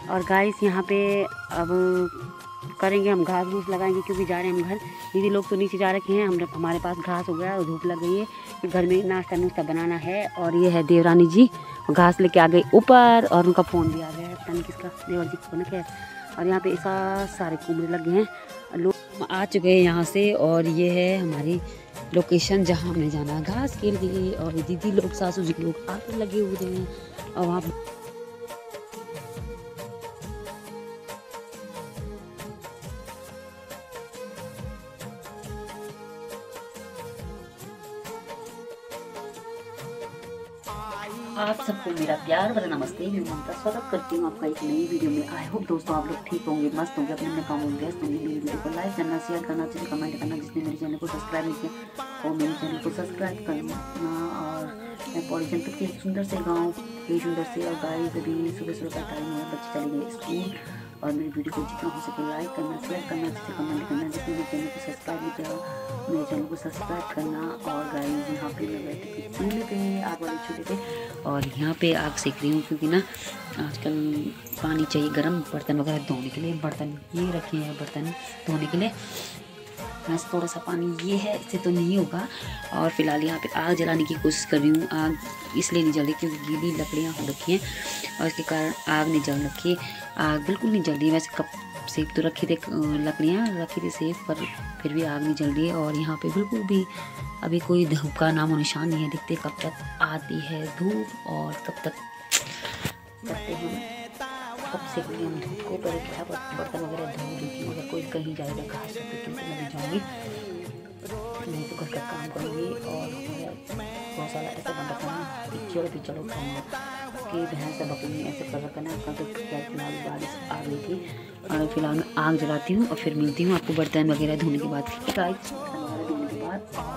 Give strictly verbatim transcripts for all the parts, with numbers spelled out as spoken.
और गाइस यहाँ पे अब करेंगे हम घास घूस लगाएंगे क्योंकि जा रहे हैं हम घर। दीदी लोग तो नीचे जा रखे हैं, हम हमारे पास घास हो गया और धूप लग गई है, घर में नाश्ता नुश्ता बनाना है। और ये है देवरानी जी घास लेके आ गए ऊपर और उनका फ़ोन भी आ गया है, पता नहीं किसका, देवर जी को ना क्या। और यहाँ पे ऐसा सारे कुमड़े लगे हैं, लोग आ चुके हैं यहाँ से। और ये है हमारी लोकेशन जहाँ हमें जाना है घास के लिए। और दीदी लोग सासू जी लोग आके लगे हुए हैं और वहाँ आप सबको मेरा प्यार भरा नमस्ते। मैं ममता स्वागत करती हूँ आपका एक नई वीडियो में। आई होप दोस्तों आप लोग ठीक होंगे, मस्त होंगे, अपने अपने काम होंगे। तो मेरी वीडियो को लाइक करना, शेयर करना, चाहिए कमेंट करना। जिसने मेरे चैनल को सब्सक्राइब नहीं किया वो मेरे चैनल को सब्सक्राइब करना। और मैं पौड़ी जनपद के एक सुंदर से गाँव के सुंदर से और गाइस अभी सुबह सुबह का टाइम है, बच्चे चले गए स्कूल। और मेरी वीडियो को जितना हो सके लाइक करना, शेयर करना, जिससे कमेंट करना। जिसने मेरे चैनल को सब्सक्राइब नहीं किया मेरे चैनल को सब्सक्राइब करना। और गाइस यहाँ पे मैं बैठी थी चूल्हे पे, आग वाले चूल्हे पे, और यहाँ पे आग सेक रही हूँ क्योंकि ना आजकल पानी चाहिए गर्म बर्तन वगैरह धोने के लिए। बर्तन ये रखे हैं बर्तन धोने के लिए, बस थोड़ा सा पानी ये है, इससे तो नहीं होगा। और फिलहाल यहाँ पे आग जलाने की कोशिश कर रही हूँ। आग इसलिए नहीं जल रही क्योंकि गीली लकड़ियाँ हो रखी हैं और इसके कारण आग नहीं जल रखी। आग बिल्कुल नहीं जल रही है, वैसे कब सेफ तो रखे थे, लकड़ियाँ रखी थी सेफ, पर फिर भी आग नहीं जल रही है। और यहाँ पे बिल्कुल भी अभी कोई धूप का नामो निशान नहीं है। देखते कब तक आती है धूप और कब तक करते हैं, कब से कोई हम धूप को पर क्या बर्तन वगैरह धो देती हूँ। अगर कोई कहीं जाएगा घास पे क्योंकि मैं भी जाऊँगी, मैं तो घर का काम करूँगी। और बहुत सारा ऐसा बन रखा है कि चलो भी चलो कि भैंस बकरी ऐसे कर रखा है। तो फिलहाल बारिश आ गई थी और फिलहाल मैं आग जलाती हूँ और फिर मिलती हूँ आपको बर्तन वगैरह धोने के बाद। गाइस धोने के बाद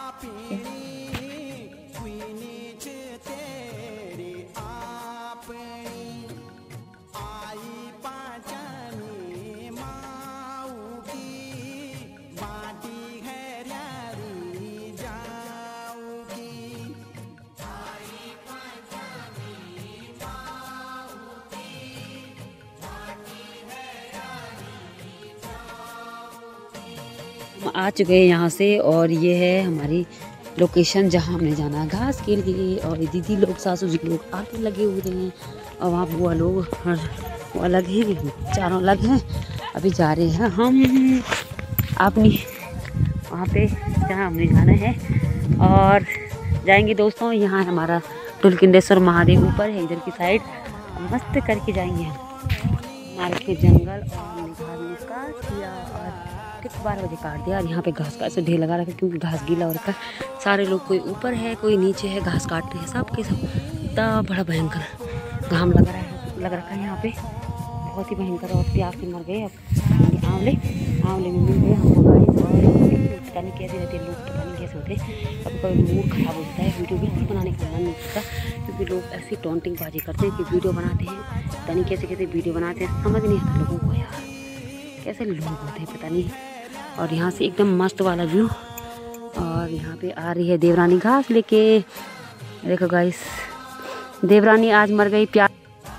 हम आ चुके हैं यहाँ से। और ये है हमारी लोकेशन जहाँ हमें जाना है घास के लिए। और दीदी लोग सासू जी लोग आके लगे हुए हैं और वहाँ बुआ लोग वो अलग हैं, चारों अलग हैं। अभी जा रहे हैं हम अपनी वहाँ पे जहाँ हमने जाना है और जाएंगे दोस्तों। यहाँ हमारा तुलकिंदेश्वर महादेव ऊपर है, इधर की साइड मस्त करके जाएंगे हम। मार्ग के जंगल और काट किया और ठीक बारह बजे काट दिया। और यहाँ पे घास का ऐसे ढेर लगा रखा क्योंकि घास गीला हो रखा है। सारे लोग कोई ऊपर है कोई नीचे है, घास काट रहे हैं सब के सब। इतना बड़ा भयंकर घाम लग रहा है लग रखा है यहाँ पे, बहुत ही भयंकर। और प्यास से मर गए। अब आंवले आंवले में मिल गए हमको गाइस। और पता नहीं कैसे रहते लोग, पता नहीं कैसे होते। कभी कभी मूड खराब हो जाता है, वीडियो बिल्कुल बनाने का मन नहीं करता क्योंकि लोग ऐसी टॉन्टिंग बाजी करते हैं कि वीडियो बनाते हैं, पता नहीं कैसे कैसे वीडियो बनाते हैं, समझ नहीं आता लोगों को यार कैसे लोग होते हैं पता नहीं। और यहाँ से एकदम मस्त वाला व्यू। और यहाँ पे आ रही है देवरानी घास लेके। देखो गाइस देवरानी आज मर गई। प्यार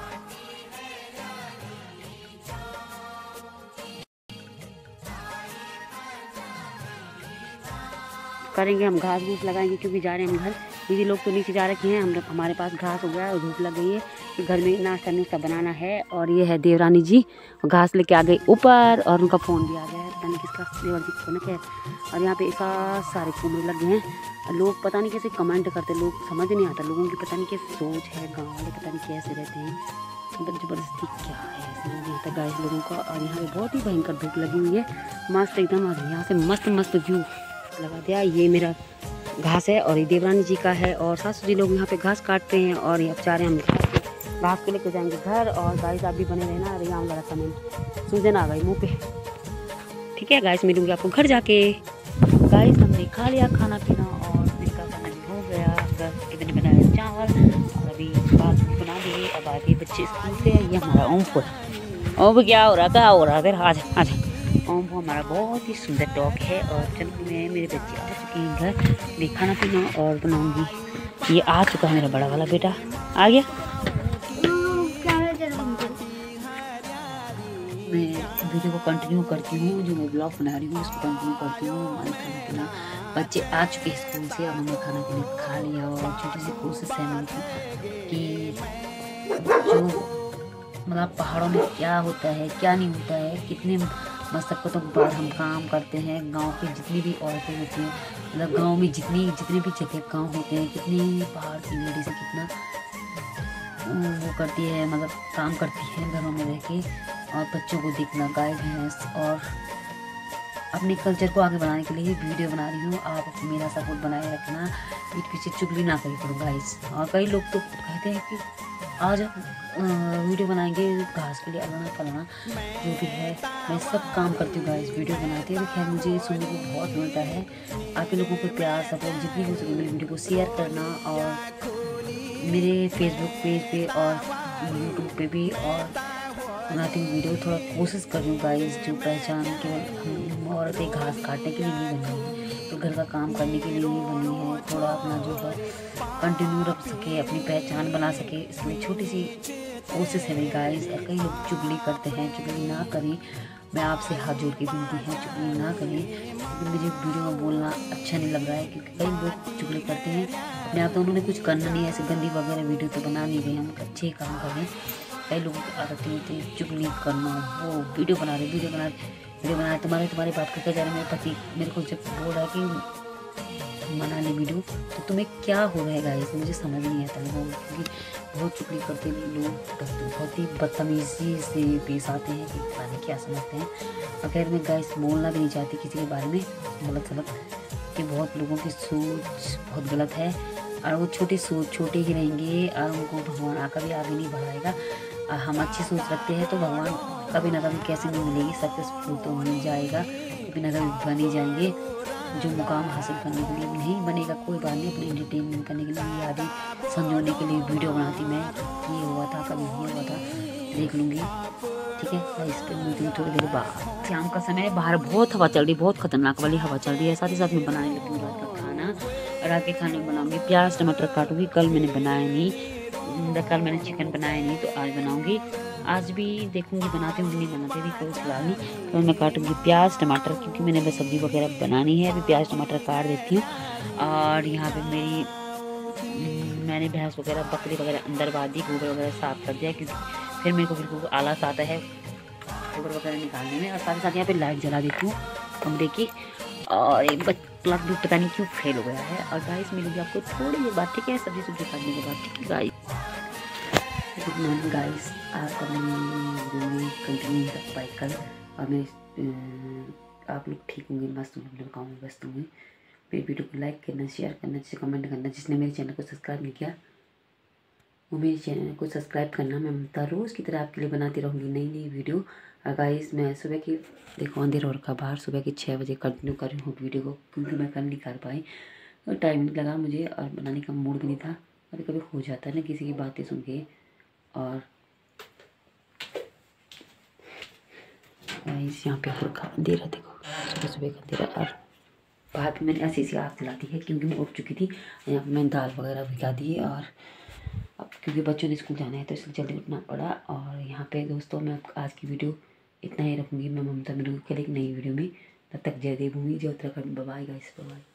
करेंगे हम घास घूस लगाएंगे क्योंकि जा रहे हैं हम घर। दीदी लोग तो नीचे जा रखे हैं, हम हमारे पास घास हो गया और धूप लग गई है कि घर में नाश्ता नुश्ता बनाना है। और ये है देवरानी जी घास लेके आ गए ऊपर और उनका फ़ोन भी आ गया है, पता नहीं किसका, देवर जी को ना क्या। और यहाँ पे ऐसा सारे कुमड़े लग गए हैं। लोग पता नहीं कैसे कमेंट करते, लोग समझ नहीं आता लोगों की पता नहीं कैसे सोच है, गाँव वाले पता नहीं कैसे रहते हैं, ज़बरदस्ती क्या है समझ नहीं आता गाइस लोगों का। और यहाँ पे बहुत ही भयंकर धूप लगी हुई है मस्त एकदम। और यहाँ से मस्त मस्त व्यू लगा दिया। ये मेरा घास है और ये देवरानी जी का है। और सासू जी लोग यहाँ पे घास काटते हैं और ये चारे हम घास घास के लेके जाएंगे घर। और गाइस आप भी बने रहना। अरे आम लगा कमेंट सूजन आ गई मुँह पे, ठीक है गाइस मिलूंगी आपको घर जाके। गाइस हमने खा लिया खाना पीना और इनका खाना भी हो गया। इतने बनाया चावल और अभी बात बना दिए। अब आगे बच्चे स्कूल से। ये हमारा ओम फुल ओम क्या हो रहा क्या हो रहा फिर आज आज ओम वो हमारा बहुत ही सुंदर डॉग है। और चलो मैं मेरे बच्चे आ चुके हैं घर, मैं खाना पीना और बनाऊंगी। ये आ चुका है मेरा बड़ा वाला बेटा आ गया। वीडियो को कंटिन्यू करती हूँ, जो मैं ब्लॉग बना रही हूँ उसको कंटिन्यू करती हूँ। हमारे खाना पीना बच्चे आ चुके स्कूल से, अब हमने खाना पीना खा लिया। और छोटी सी कोशिश है मेरी कि जो मतलब पहाड़ों में क्या होता है क्या नहीं होता है, कितने मशक्क़तों के बाद हम काम करते हैं। गांव की जितनी भी औरतें होती हैं, मतलब गांव में जितनी जितने भी जगह गांव होते हैं, कितनी पहाड़ की लेडीज कितना वो करती है, मतलब काम करती है घरों में रह के, और बच्चों को देखना, गाय भैंस, और अपने कल्चर को आगे बढ़ाने के लिए वीडियो बना रही हूँ। आप मेरा सपोर्ट बनाए रखना, पीठ पीछे चुगली ना करी करो गाइस। और कई लोग तो कहते हैं कि आज वीडियो बनाएंगे घास के लिए अलना फलाना, जो भी है मैं सब काम करती हूँ गाइस, वीडियो बनाते हैं। खैर मुझे सुनने को बहुत मिलता है, आपके लोगों को प्यार सपोर्ट जितनी हो सके मेरी वीडियो को शेयर करना, और मेरे फेसबुक पेज पे और यूट्यूब पे भी और बनाती हूँ वीडियो। थोड़ा कोशिश कर रही हूँ गाइस, जो पहचान केवल औरतें घास काटने के लिए नहीं बनी है, तो घर का काम करने के लिए नहीं बनी है, थोड़ा अपना जो है कंटिन्यू रख सके, अपनी पहचान बना सके, इसमें छोटी सी कोशिश है मेरी गाइस। और कई लोग चुगली करते हैं, चुगली ना करें, मैं आपसे हाथ जोड़ के विनती है चुगली ना करें, क्योंकि मुझे वीडियो में बोलना अच्छा नहीं लग रहा है, क्योंकि कई लोग चुगली करते हैं अपने आप, तो उन्होंने कुछ करना नहीं है, ऐसे गंदी वगैरह वीडियो तो बना नहीं रहे, हम अच्छे काम कर रहे हैं। कई लोगों की आदत होती है चुगली करना, वो वीडियो बना रहे वीडियो बना वीडियो बना रहे तुम्हारे तुम्हारी बात करके जा रहे। मेरे पति मेरे को जब बोल रहा है कि बना ले वीडियो, तो तुम्हें क्या हो रहा है गाइस, मुझे समझ नहीं आता लोगों को, क्योंकि बहुत चुगली करते लोग बहुत ही बदतमीजी से पेश आते हैं कि पता नहीं क्या समझते हैं। अगर मैं गाइस बोलना भी नहीं चाहती किसी के बारे में गलत गलत, कि बहुत लोगों की सोच बहुत गलत है, और वो छोटी सोच छोटे ही रहेंगे, और उनको भगवान कभी आगे नहीं बढ़ाएगा। और हम अच्छी सोच रखते हैं तो भगवान कभी ना कभी कैसे नहीं मिलेगी, सक्सेसफुल तो मिल जाएगा, कभी ना कभी बन ही जाएंगे। जो मुकाम हासिल करने के लिए नहीं बनेगा कोई बात नहीं, अपने एंटरटेनमेंट करने के लिए, यादें संजोने के लिए वीडियो बनाती मैं, ये हुआ था कभी ये हुआ था देख लूँगी, ठीक है। इस पर मिलती हूँ थोड़ी देर बाद। शाम का समय है, बाहर बहुत हवा चल रही है, बहुत खतरनाक वाली हवा चल रही है। साथ ही साथ मैं बनाने लगी हूँ रात का खाना, रात के खाने में बनाऊँगी प्याज टमाटर काटूँगी। कल मैंने बनाया नहीं, कल मैंने चिकन बनाया नहीं, तो आज बनाऊँगी। आज भी देखूंगी बनाती हूँ नहीं बनाती भी, कोई फिलहाल नहीं। तो मैं काटूंगी प्याज टमाटर, क्योंकि मैंने बस सब्जी वगैरह बनानी है। अभी प्याज टमाटर काट देती हूँ। और यहाँ पे मेरी मैंने भैंस वगैरह बकरी वगैरह अंदर बांध दी, गोबर वगैरह साफ कर दिया, क्योंकि फिर मेरे को बिल्कुल आलस आता है गोबर वगैरह निकालने में। और साथ ही साथ यहाँ पे लाइट जला देती हूँ कमरे की, और एक प्लग भी पता नहीं क्यों फेल हो गया है। और गाइस मिलूंगी आपको थोड़ी देर बाद, ठीक है, सब्जी सब्जी काटने के बाद, ठीक है गाइस। गुड मॉर्निंग गाइस, आज मैं कंटिन्यू कर पाई कल, और मैं आप लोग ठीक होंगे, मस्त होंगे, अपने काम में व्यस्त होंगे। मेरी वीडियो को लाइक करना, शेयर करना, जिसे कमेंट करना। जिसने मेरे चैनल को सब्सक्राइब नहीं किया वो मेरे चैनल को सब्सक्राइब करना। मैं ममता रोज़ की तरह आपके लिए बनाती रहूँगी नई नई वीडियो। और गाइस मैं सुबह की देखो अंधेर और का बाहर सुबह के छः बजे कंटिन्यू कर रही हूँ वीडियो को, क्योंकि मैं कल नहीं कर पाई, और टाइम नहीं लगा मुझे, और बनाने का मूड भी नहीं था। कभी कभी हो जाता है ना किसी की बातें सुन के। और यहाँ पे और अंधेरा देखो, सुबह सुबह का अंधेरा। और बाहर पे मैंने ऐसी सी आग जला दी है, क्योंकि मैं उठ चुकी थी। यहाँ पे मैंने दाल वगैरह भिगा दी है, और अब क्योंकि बच्चों ने स्कूल जाना है तो इसलिए जल्दी उठना पड़ा। और यहाँ पे दोस्तों मैं आज की वीडियो इतना ही रखूँगी। मैं ममता मिलूँगी कल एक नई वीडियो में, तब तक जय देवभूमि, जय उत्तराखंड। Bye guys, bye.